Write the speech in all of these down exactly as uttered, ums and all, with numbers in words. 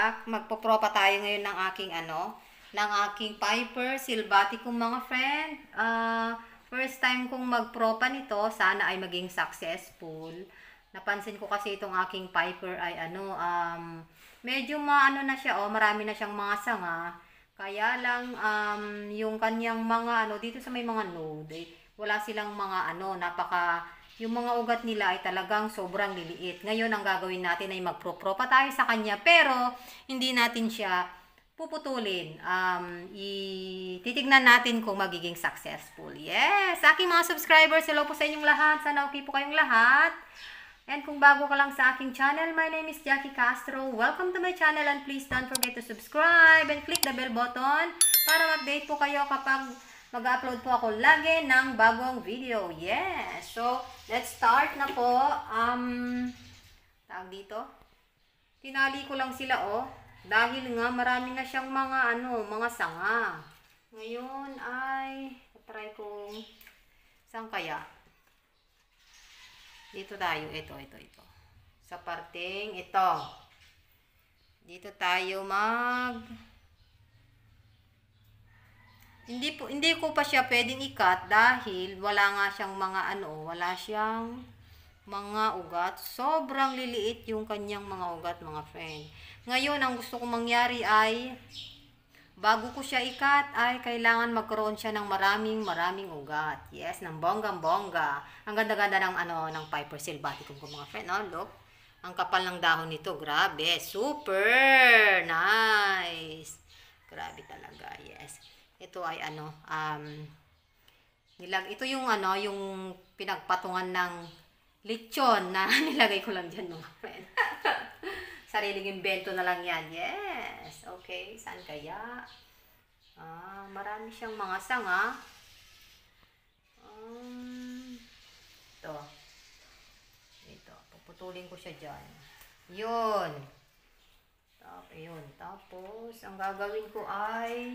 back. Magpopropa tayo ngayon ng aking ano, ng aking Piper Sylvaticum mga friend. Uh, first time kong magpropa nito, sana ay maging successful. Napansin ko kasi itong aking Piper ay ano, um, medyo maano na siya, oh, marami na siyang mga sanga. Kaya lang, um, yung kanyang mga ano, dito sa may mga node, eh, wala silang mga ano, napaka... Yung mga ugat nila ay talagang sobrang liliit. Ngayon, ang gagawin natin ay magpro-propa tayo sa kanya. Pero, hindi natin siya puputulin. Um, titignan natin kung magiging successful. Yes! Sa aking mga subscribers, hello po sa inyong lahat. Sana okay po kayong lahat. And kung bago ka lang sa aking channel, my name is Jackie Castro. Welcome to my channel and please don't forget to subscribe and click the bell button para ma-update po kayo kapag mag-upload po ako lagi ng bagong video. Yes! So, let's start na po. Um, tawag dito. Tinali ko lang sila, oh. Dahil nga, marami na siyang mga, ano, mga sanga. Ngayon ay, try kong, saan kaya? Dito tayo. Ito, ito, ito. Sa parteng ito. Dito tayo mag... Hindi po hindi ko pa siya pwedeng i-cut dahil wala nga siyang mga ano, wala siyang mga ugat. Sobrang liliit yung kanyang mga ugat, mga friend. Ngayon, ang gusto kong mangyari ay bago ko siya i-cut ay kailangan magkaroon siya ng maraming maraming ugat. Yes, ng bonggang-bongga. Ang ganda-ganda ng ano ng Piper Sylvaticum ko, mga friend. Oh, look. Ang kapal ng dahon nito, grabe. Super nice. Grabe talaga, yes. Ito ay ano, um, nilag, ito yung ano, yung pinagpatungan ng lechon na nilagay ko lang dyan, mga friend. Sariling invento na lang yan. Yes. Okay. Saan kaya? Ah, marami siyang mga sanga. Um, ito. Ito. Puputulin ko siya dyan. Yun. Tapos, yun. Tapos, ang gagawin ko ay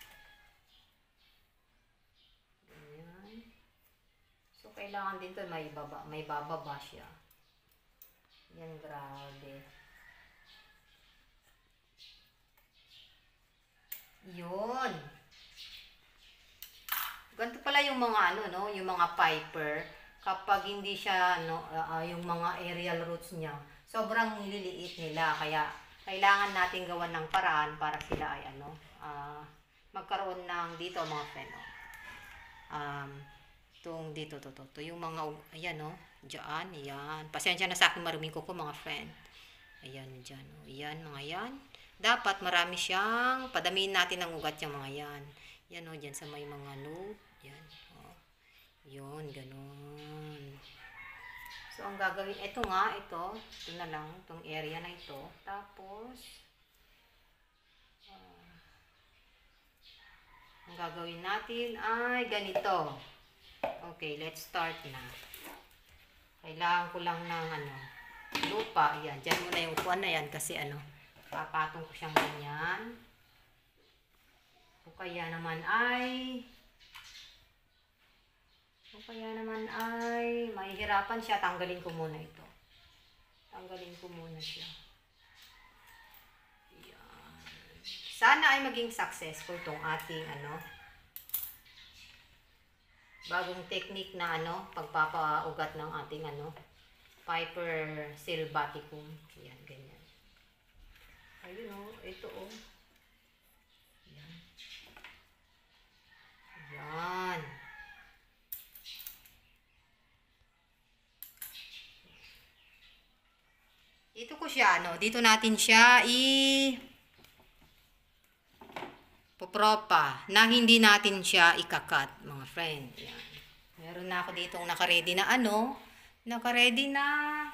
kailangan din to may baba, may bababa siya. Yan, grabe. Yun. Ganito pala yung mga ano, no, yung mga Piper kapag hindi siya no, uh, yung mga aerial roots niya, sobrang liliit nila, kaya kailangan natin gawan ng paraan para sila ay ano, uh, magkaroon ng dito, mga friend. Oh. Um, Itong dito, to, to, to. Yung mga, ayan, no? Diyan, ayan. Pasensya na sa akin maruming ko ko, mga friend. Ayan, dyan, no? Ayan, mga yan. Dapat marami siyang, padamihin natin ang ugat yung mga yan. Yan, no? Dyan sa may mga node. Yan, oh. Yun, ganun. So, ang gagawin, ito nga, ito. Ito na lang, itong area na ito. Tapos, uh, ang gagawin natin ay ganito. Okay, let's start na. Kailangan ko lang ng ano, lupa. Ayan, dyan muna yung upuan na yan kasi ano, papatong ko siyang ganyan. O kaya naman ay, o kaya naman ay, mahihirapan siya. Tanggalin ko muna ito. Tanggalin ko muna siya. Ayan. Sana ay maging successful tong ating ano, bagong technique na ano, pagpapaugat ng ating ano, Piper Sylvaticum. Ayan, ganyan. Ayun, oh, ito, oh. Ayan. Ayan. Dito ko siya, ano, dito natin siya i popropa na hindi natin siya ikakat, mga friend. Yan. Meron na ako ditong naka-ready na ano, naka-ready na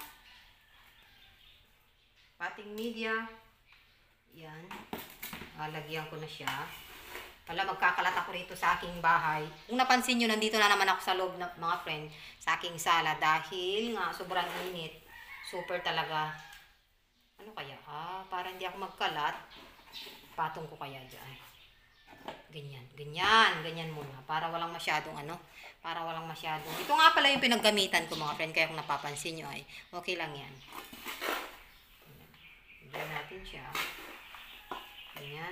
pating media. Yan. Lalagyan ko na siya. Wala, magkakalat ako rito sa aking bahay. Kung napansin nyo, nandito na naman ako sa loob, na, mga friend, sa aking sala dahil nga sobrang init. Super talaga. Ano kaya? Ah, para hindi ako magkalat. Patong ko kaya dyan. Ganyan, ganyan, ganyan muna. Para walang masyadong ano, para walang masyadong. Ito nga pala yung pinaggamitan ko, mga friend, kaya kung napapansin nyo ay okay lang yan. Ganyan natin siya. Ganyan.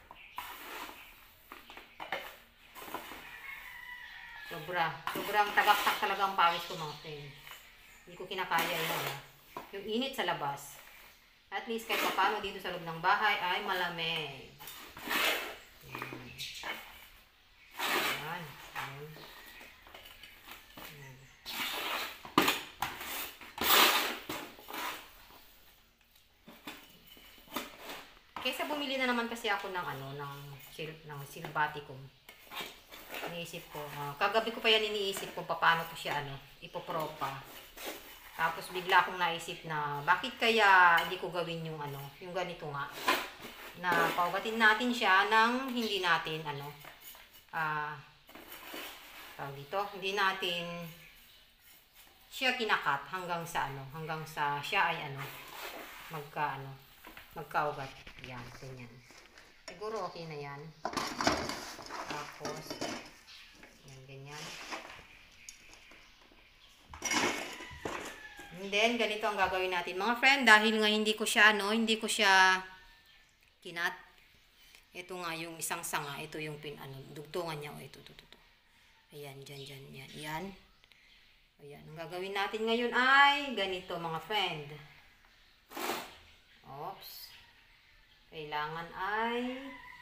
Sobra. Sobrang tagaktak talaga ang pawis ko mga friend. Hindi ko kinakaya yun. Yung init sa labas. At least kahit paano dito sa loob ng bahay ay malamig. Ayan. Ayan. Ayan. Ayan. Kaysa bumili na naman kasi ako ng ano, ng, sil ng Silbaticum. Iniisip ko, uh, kagabi ko pa yan iniisip kung paano ko siya ano, ipopropa. Tapos bigla akong naisip na bakit kaya hindi ko gawin yung ano, yung ganito nga. Na paugatin natin siya ng hindi natin ano, ah, uh, tawag dito, hindi natin siya kinakat hanggang sa ano, hanggang sa siya ay ano, magka ano, magkaugat. Yan, ganyan. Siguro okay na yan. Tapos, yan, ganyan. And then, ganito ang gagawin natin. Mga friend, dahil nga hindi ko siya, ano, hindi ko siya kinat. Ito nga yung isang sanga. Ito yung pin, ano, dugtungan niya. O, ito, ito, ito. Ayan, dyan, dyan, yan. Yan. Ayan. Ang gagawin natin ngayon ay ganito, mga friend. Oops. Kailangan ay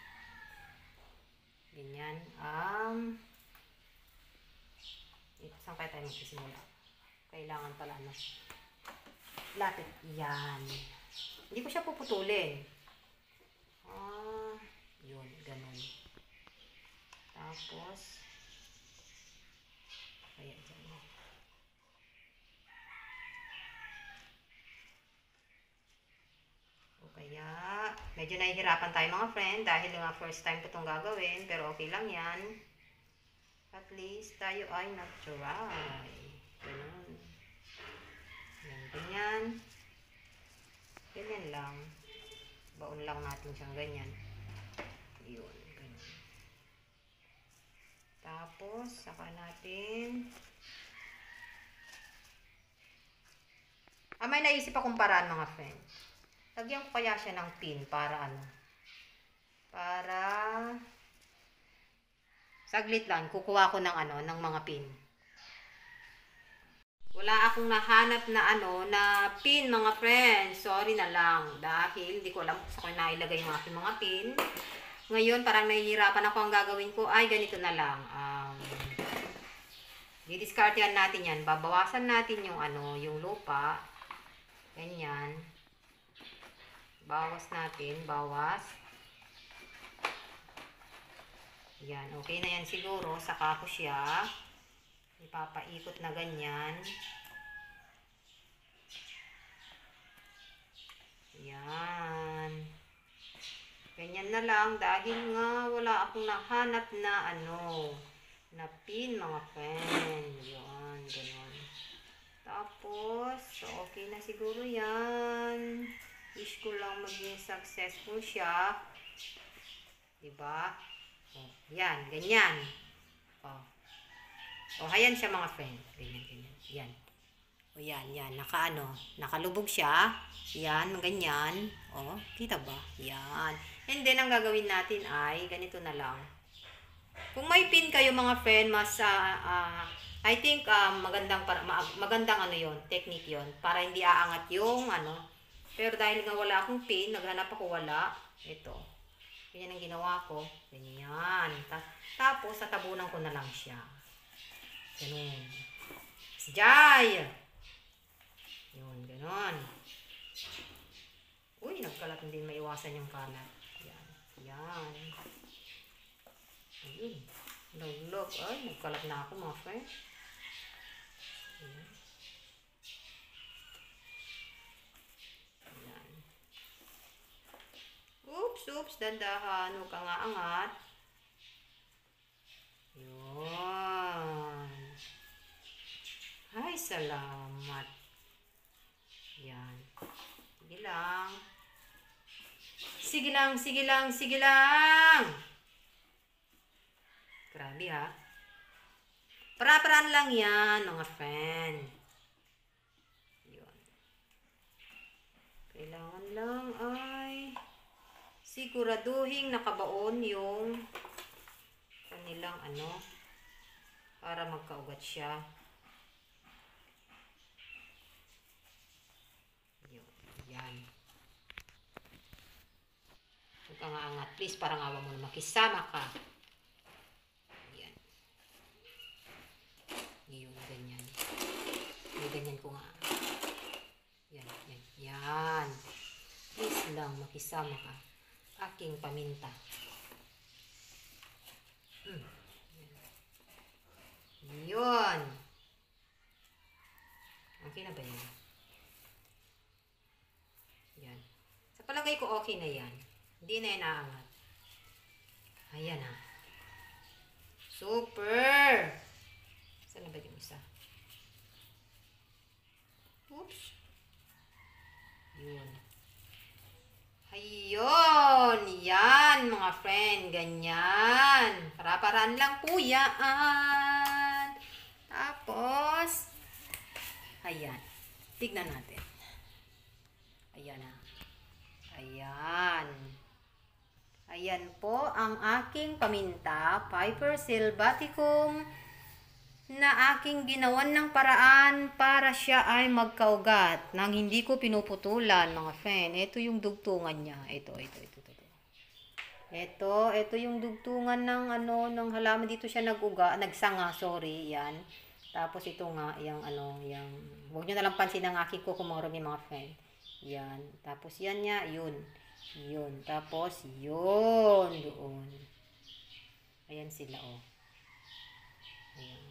ganyan. Um, ito, saan kaya tayo magsisimula? Kailangan pala, ano, lapit. Yan. Hindi ko siya puputulin. Ah, yun, ganun. Tapos, kaya dyan. O kaya, medyo nahihirapan tayo mga friend dahil nga first time ko itong gagawin, pero okay lang yan. At least, tayo ay nag-try. Ganun. Yan, ganyan. Ganyan lang. Baon lang natin siyang ganyan. Yun, ganyan. Tapos, saka natin. Ah, may naisip akong paraan mga friend. Lagyan ko kaya siya ng pin para ano. Para saglit lang, kukuha ko ng ano, ng mga pin. Wala akong nahanap na ano, na pin mga friends. Sorry na lang. Dahil hindi ko alam kung saan ko nailagay yung aking mga pin. Ngayon, parang nahihirapan ako. Ang gagawin ko ay ganito na lang. Um, didiscartean natin yan. Babawasan natin yung ano, yung lupa. Ganyan. Bawas natin. Bawas. Yan. Okay na yan siguro. Saka ko siya ipapaikot na ganyan. Yan. Ganyan na lang dahil nga wala akong nahanap na ano, na pin mga friend. Yan, gano'n. Tapos, okay na siguro yan. Wish ko lang maging successful siya. Diba? Oh, yan, ganyan. Oh. O, oh, ayan siya mga friend. Ganyan, ganyan. Yan. O, yan, yan. Naka, ano, nakalubog siya. Yan, ganyan. O, kita ba? Yan. And then, ang gagawin natin ay, ganito na lang. Kung may pin kayo mga friend, mas, uh, uh, I think, uh, magandang, para, magandang ano yon, technique yon, para hindi aangat yung, ano. Pero dahil nga wala akong pin, naghanap ako wala. Ito. Ganyan ang ginawa ko. Ganyan. Tapos, tatabunan ko na lang siya. Ganun. Jai! Yun, ganun. Uy, nagkalat, hindi maiwasan yung kalat. Yan. Yan. Ayun. Log-log. Ay, nagkalat na ako mga friend. Ayan. Ayan. Oops, oops. Dandahan. Huwag ka nga angat. Yun. Ay, salamat. Yan. Sige lang. Sige lang, sige lang, sige lang. Grabe ha. Para-paraan lang yan, mga friend. Yun. Kailangan lang ay siguraduhin nakabaon yung kanilang ano, para magkaugat siya. Yan. Huwag kang aangat. Please, parang awa mo na makisama ka. Yan. Yung ganyan. Yung ganyan ko nga. Yan, yan, yan. Please lang, makisama ka. Aking paminta. Hmm. Yun. Okay na ba yan? Yan. Sa palagay ko okay na yan. Hindi na yan naangat. Ayan ha. Super! Saan na ba yung isa? Oops. Yun. Ayun. Yan mga friend. Ganyan. Para-paraan lang po yan. Tapos, ayan. Tignan natin. Ayan na. Ayan. Ayan po ang aking paminta, Piper sylvaticum, na aking ginawan ng paraan para siya ay magkaugat nang hindi ko pinuputulan, mga friend. Ito yung dugtungan niya. Ito, ito, ito, ito. Ito, ito yung dugtungan ng ano, ng halaman. Dito siya naguga, nagsanga, sorry, yan. Tapos ito nga, yung ano, yung, huwag nyo nalang pansin ang aking kukumorong yung mga friend. Yan. Tapos yan niya, yun. Yun. Tapos, yun. Doon. Ayan sila, oh. Ayan.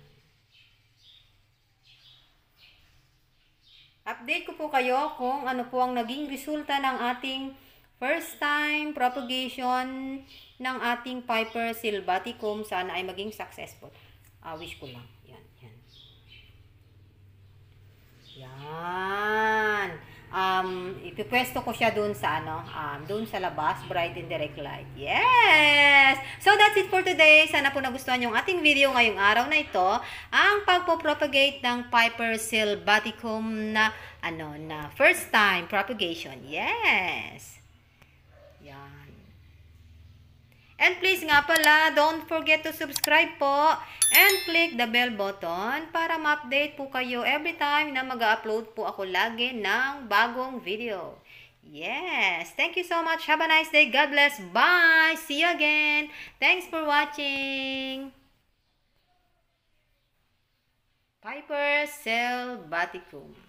Update ko po kayo kung ano po ang naging resulta ng ating first time propagation ng ating Piper sylvaticum. Sana ay maging successful. Ah, wish ko lang. Yan, yan. Yan. Um, ipipwesto ko siya dun sa ano, um, dun sa labas, bright and direct light. Yes! So that's it for today. Sana po nagustuhan yung ating video ngayong araw na ito. Ang pagpo-propagate ng Piper sylvaticum na ano, na first time propagation. Yes! Yan. And please nga pala, don't forget to subscribe po and click the bell button para ma-update po kayo every time na mag-upload po ako lagi ng bagong video. Yes! Thank you so much. Have a nice day. God bless. Bye! See you again. Thanks for watching. Piper sylvaticum.